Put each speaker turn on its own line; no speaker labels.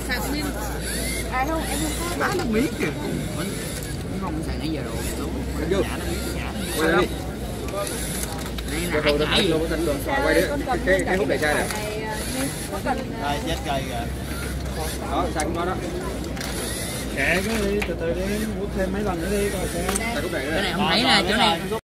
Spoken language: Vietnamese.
sạc pin. À không, em không có.
Má nó miếng kìa.
Mình không xài nãy giờ rồi đúng.
Vô.
Giả nó miếng giả.
Quay đi.
Này là hai cái gì?
Quay đi. Cái hút đầy chai này.
Đây chết cây kìa.
Đó, xài cũng đó đó.
Kệ cái đi, từ từ đi, hút thêm mấy lần nữa đi coi xem.
Xài hút đầy
Cái này không thấy nè, chỗ này